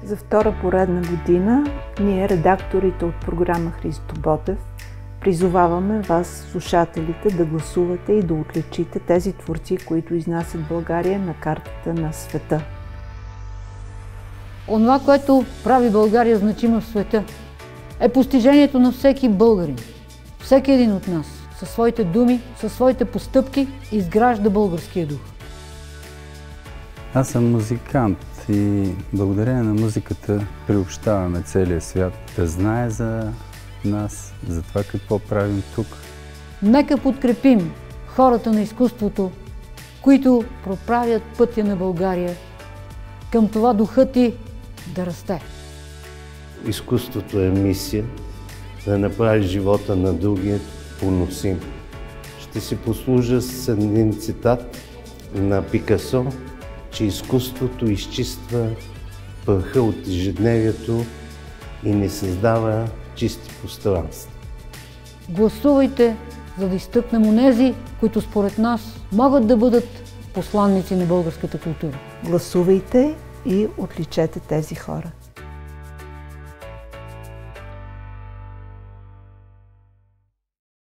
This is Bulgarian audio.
За втора поредна година ние, редакторите от програма Христо Ботев, призоваваме вас, слушателите, да гласувате и да отличите тези творци, които изнасят България на картата на света. Онова, което прави България значима в света, е постижението на всеки българин. Всеки един от нас, със своите думи, със своите постъпки, изгражда българския дух. Аз съм музикант и благодарение на музиката приобщаваме целия свят да знае за нас, за това какво правим тук. Нека подкрепим хората на изкуството, които проправят пътя на България към това духът ти да расте. Изкуството е мисия да направи живота на другия поносим. Ще си послужа с един цитат на Пикасо, че изкуството изчиства праха от ежедневието и не създава чисти пространства. Гласувайте, за да изтъкнем онези, които според нас могат да бъдат посланници на българската култура. Гласувайте и отличете тези хора.